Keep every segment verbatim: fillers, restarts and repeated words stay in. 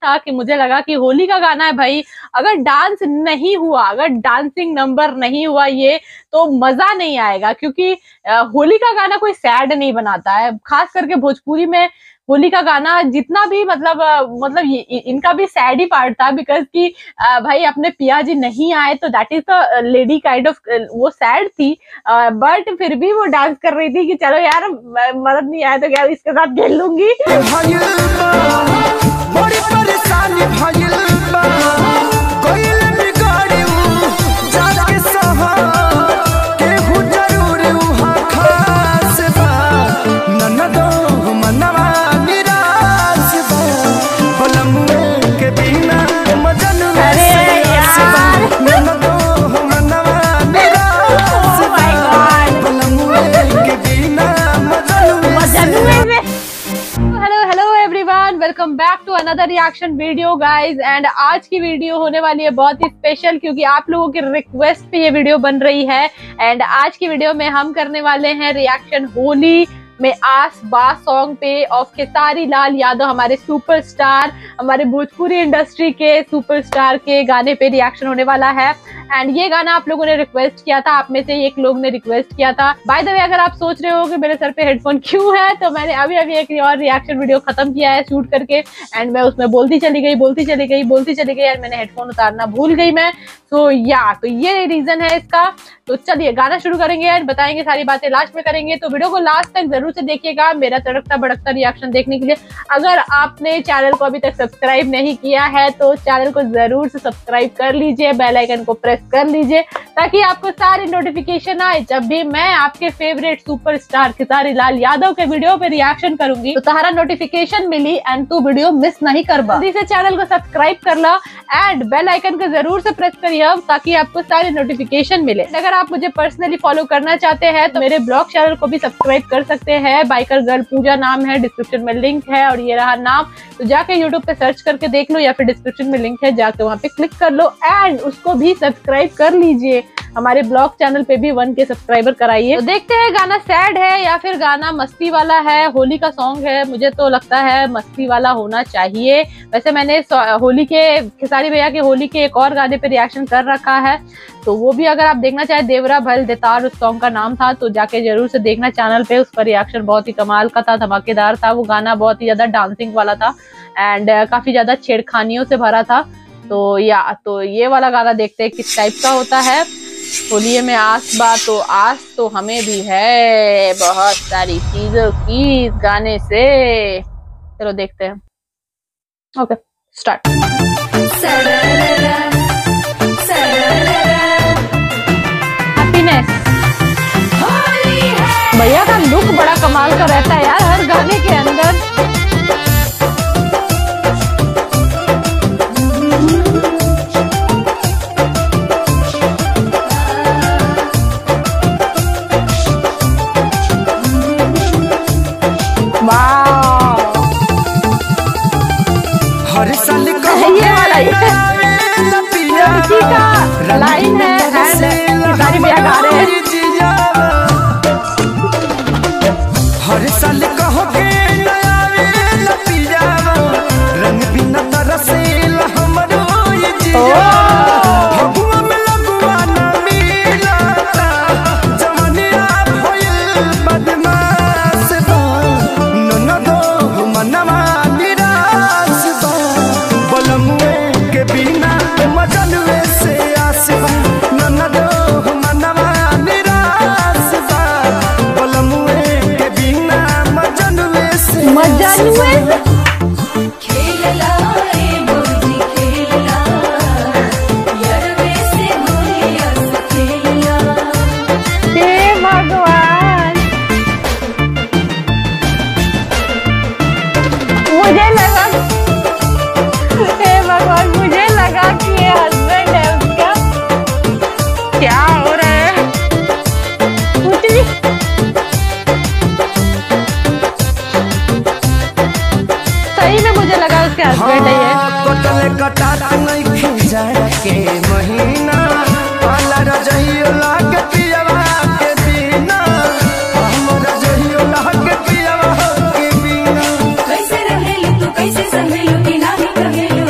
था कि मुझे लगा कि होली का गाना है भाई, अगर डांस नहीं हुआ, अगर डांसिंग नंबर नहीं हुआ ये, तो मजा नहीं आएगा। क्योंकि होली का गाना कोई सैड नहीं बनाता है, खास करके भोजपुरी में होली का गाना जितना भी मतलब मतलब इनका भी सैड ही पार्ट था, बिकॉज कि भाई अपने पिया जी नहीं आए, तो that is the lady kind of, वो सैड थी, बट फिर भी वो डांस कर रही थी कि चलो यार मदद नहीं आया तो क्या इसके साथ खेल लूंगी। Welcome back to another reaction video guys. And आज की वीडियो होने वाली है बहुत ही स्पेशल, क्योंकि आप लोगों की रिक्वेस्ट पे ये वीडियो बन रही है। एंड आज की वीडियो में हम करने वाले हैं रिएक्शन होली में आस बास सॉन्ग पे ऑफ खेसारी लाल यादव, हमारे सुपरस्टार, हमारे भोजपुरी इंडस्ट्री के सुपरस्टार के गाने पे रिएक्शन होने वाला है। एंड ये गाना आप लोगों ने रिक्वेस्ट किया था, आप में से एक लोग ने रिक्वेस्ट किया था। बाय द वे, अगर आप सोच रहे हो कि मेरे सर पे हेडफोन क्यों है, तो मैंने अभी अभी एक और रिएक्शन वीडियो खत्म किया है शूट करके, एंड मैं उसमें बोलती चली गई बोलती चली गई बोलती चली गई एंड मैंने हेडफोन उतारना भूल गई मैं। तो या तो ये रीजन है इसका। तो चलिए गाना शुरू करेंगे एंड बताएंगे, सारी बातें लास्ट में करेंगे, तो वीडियो को लास्ट तक जरूर से देखिएगा मेरा तड़कता भड़कता रिएक्शन देखने के लिए। अगर आपने चैनल को अभी तक सब्सक्राइब नहीं किया है तो चैनल को जरूर से सब्सक्राइब कर लीजिए, बेल आइकन को प्रेस कर लीजिए, ताकि आपको सारी नोटिफिकेशन आए जब भी मैं आपके फेवरेट सुपरस्टार खेसारी लाल यादव के वीडियो पे रिएक्शन करूंगी, तो तुम्हारा नोटिफिकेशन मिली एंड तू वीडियो मिस नहीं करवा। जल्दी से चैनल को सब्सक्राइब कर लो एंड बेल आइकन को जरूर से प्रेस करिए ताकि आपको सारी नोटिफिकेशन मिले। अगर आप मुझे पर्सनली फॉलो करना चाहते हैं तो मेरे ब्लॉग चैनल को भी सब्सक्राइब कर सकते हैं, बाइकर गर्ल पूजा नाम है, डिस्क्रिप्शन में लिंक है और ये रहा नाम, तो जाके यूट्यूब पे सर्च करके देख लो या फिर डिस्क्रिप्शन में लिंक है, जाके वहाँ पे क्लिक कर लो एंड उसको भी सब्सक्राइब कर लीजिए। हमारे ब्लॉग चैनल पे भी वन के सब्सक्राइबर कराइए। तो देखते हैं गाना सैड है या फिर गाना मस्ती वाला है। होली का सॉन्ग है, मुझे तो लगता है मस्ती वाला होना चाहिए। वैसे मैंने होली के खेसारी भैया के होली के एक और गाने पे रिएक्शन कर रखा है, तो वो भी अगर आप देखना चाहे, देवरा भल देतार उस सॉन्ग का नाम था, तो जाके जरूर से देखना चैनल पे। उसका रिएक्शन बहुत ही कमाल का था, धमाकेदार था। वो गाना बहुत ही ज्यादा डांसिंग वाला था एंड काफी ज्यादा छेड़खानियों से भरा था। तो या तो ये वाला गाना देखते हैं किस टाइप का होता है। होली में आस बा तो आस तो हमें भी है बहुत सारी चीजों की इस गाने से। चलो देखते हैं। Okay start. हैप्पीनेस भैया का लुक बड़ा कमाल का रहता है यार हर गाने के अंदर। हर साल ये वाला का लाइन है खेसारी भैया गा रहे हैं। हर साल कहो के रंग बिना तरसेल हमरो ये जिया भगवा में लगवा ना मिलाता जवनिया भइल बदमाश बा ननदो मनवा निराश बा बलमुए के बिना मजनुए से आस बा ननदो मनवा निराश बा बलमुए के बिना मजनुए से मजनुए मुझे लगा हे भगवान मुझे लगा कि ये हस्बैंड है उसका। क्या हो रहा है कुछ नहीं। सही में मुझे लगा उसके हस्बैंड है ये। कटल कटात नहीं खिंचा के महीना पाला रजइयो लाग पियवा के बिना हम रजइयो लाग पियवा के बिना कैसे रहेलू तू कैसे संभेलू कि नाही कहेलू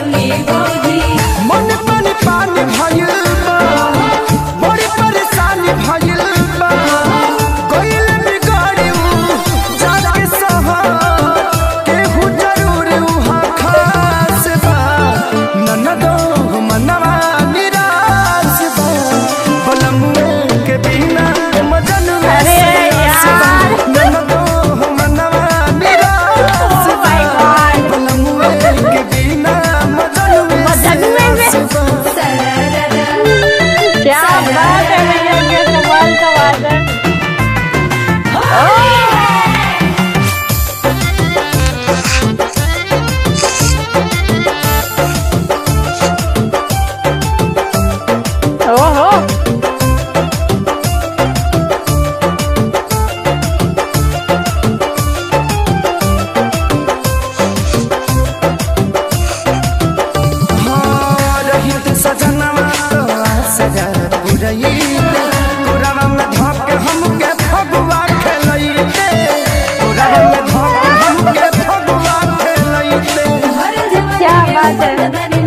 बात है।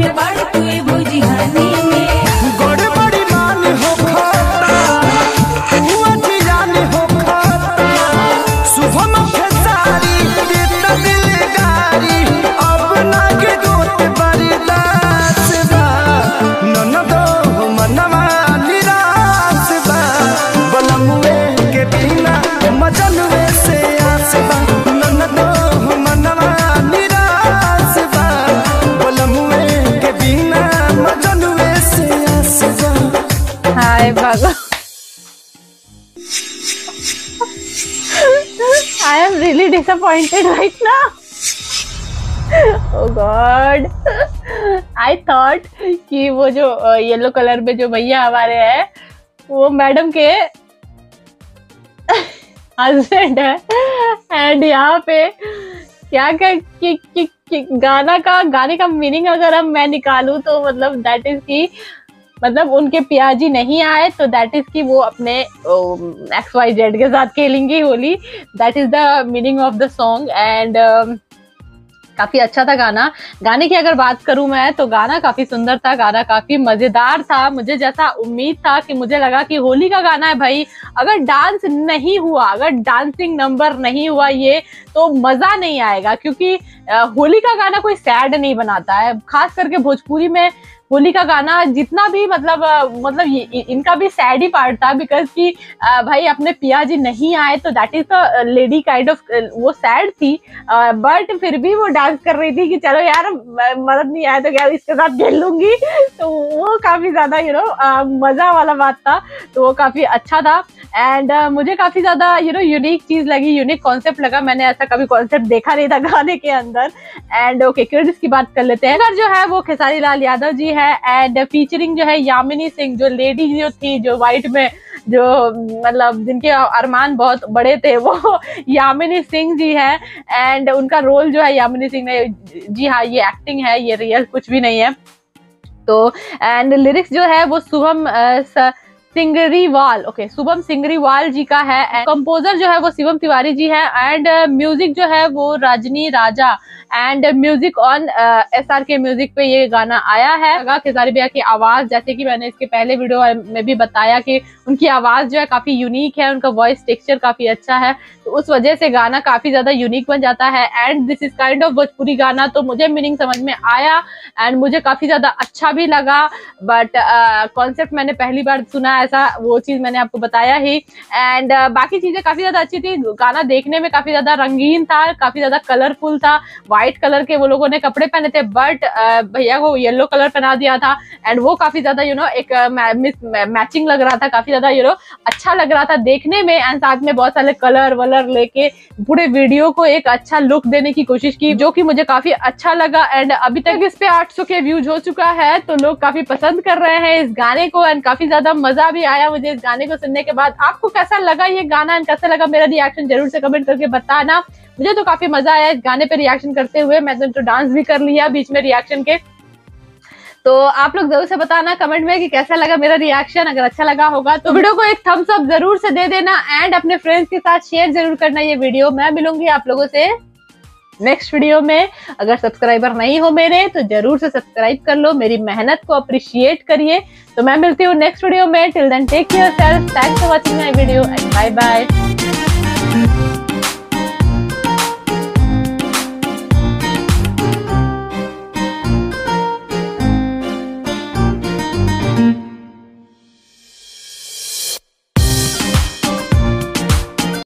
गड़बड़ी मान हो खाता, हुआ जियान हो खाता, शुभम खेसारी देता दिलदारी, अब नागे गोत बरदास बा, ननदो मनवा निराश बा, बलमुए के बिना मजनुए से आस बा, ननदो मनवा निराश बा, बलमुए के बिना मजनुए से आस बा। हाय भगवान, I am really disappointed right now. Oh God, I thought कि वो जो येलो कलर में जो भैया हमारे हैं वो मैडम के हस्बैंड है, एंड यहाँ पे क्या क्या कि, कि, कि गाना का गाने का मीनिंग अगर हम मैं निकालूं तो मतलब दैट इज की मतलब उनके पियाजी नहीं आए तो दैट इज कि वो अपने एक्स वाई जेड के साथ खेलेंगी Holi. That is the meaning of the song and काफी अच्छा था गाना। गाने की अगर बात करूं मैं तो गाना काफी सुंदर था, गाना काफी मजेदार था। मुझे जैसा उम्मीद था कि मुझे लगा कि होली का गाना है भाई, अगर डांस नहीं हुआ, अगर डांसिंग नंबर नहीं हुआ ये तो मजा नहीं आएगा, क्योंकि होली का गाना कोई सैड नहीं बनाता है। खास करके भोजपुरी में होली का गाना जितना भी मतलब मतलब इनका भी सैड ही पार्ट था, बिकॉज कि भाई अपने पिया जी नहीं आए तो that is the lady kind of वो सैड थी, बट फिर भी वो डांस कर रही थी कि चलो यार मदद नहीं आया तो क्या इसके साथ खेल लूंगी, तो वो काफी ज्यादा यू नो मजा वाला बात था, तो वो काफी अच्छा था। एंड uh, मुझे काफी ज्यादा यू नो यूनिक चीज लगी, यूनिक कॉन्सेप्ट लगा, मैंने ऐसा कभी कॉन्सेप्ट देखा नहीं था गाने के अंदर। एंड ओके क्रेडिट्स की बात कर लेते हैं। जो है वो खेसारी लाल यादव जी है एंड फीचरिंग जो है यामिनी सिंह, जो लेडी जो थी जो व्हाइट में जो मतलब जिनके अरमान बहुत बड़े थे वो यामिनी सिंह जी है। एंड उनका रोल जो है यामिनी सिंह ने, जी हाँ ये एक्टिंग है, ये रियल कुछ भी नहीं है। तो एंड लिरिक्स जो है वो शुभम सिंगरीवाल, ओके शुभम सिंगरीवाल जी का है। कंपोजर जो है वो शिवम तिवारी जी है एंड म्यूजिक जो है वो Rajni Raja and music on S R K music पे ये गाना आया है। खेसारी भैया की आवाज, जैसे कि मैंने इसके पहले वीडियो में भी बताया कि उनकी आवाज जो है काफी यूनिक है, उनका वॉइस टेक्सचर काफी अच्छा है, तो उस वजह से गाना काफी ज्यादा यूनिक बन जाता है। And this is kind of Bhojpuri गाना, तो मुझे मीनिंग समझ में आया एंड मुझे काफी ज्यादा अच्छा भी लगा, बट कॉन्सेप्ट मैंने पहली बार सुना, ऐसा वो चीज मैंने आपको बताया ही। एंड uh, बाकी चीजें काफी ज्यादा अच्छी थी, गाना देखने में काफी ज्यादा रंगीन था, काफी ज्यादा कलरफुल था। व्हाइट कलर के वो लोगों ने कपड़े पहने थे, बट uh, भैया को येलो कलर पहना दिया था एंड वो काफी ज्यादा यू नो एक मैचिंग लग रहा था, काफी ज्यादा यू नो अच्छा लग रहा था देखने में। एंड साथ में बहुत सारे कलर वलर लेके पूरे वीडियो को एक अच्छा लुक देने की कोशिश की, जो कि मुझे काफी अच्छा लगा। एंड अभी तक इस पे आठ सौ के व्यूज हो चुका है, तो लोग काफी पसंद कर रहे हैं इस गाने को एंड काफी ज्यादा मजा भी आया मुझे इस गाने को सुनने के बाद। आपको कैसा लगा ये गाना एंड कैसा लगा मेरा रिएक्शन, जरूर से कमेंट करके बताना। मुझे तो काफी मजा आया इस गाने पे रिएक्शन करते हुए, मैंने तो डांस भी कर लिया बीच में रिएक्शन के। तो आप लोग जरूर से बताना कमेंट में कि कैसा लगा मेरा रिएक्शन। अगर अच्छा लगा होगा तो वीडियो को एक थम्स अप जरूर से दे देना एंड अपने फ्रेंड्स के साथ शेयर जरूर करना ये वीडियो। मैं मिलूंगी आप लोगों से नेक्स्ट वीडियो में। अगर सब्सक्राइबर नहीं हो मेरे तो जरूर से सब्सक्राइब कर लो, मेरी मेहनत को अप्रिशिएट करिए। तो मैं मिलती हूँ नेक्स्ट वीडियो में। Till then take care self, thanks for watching my video and bye bye.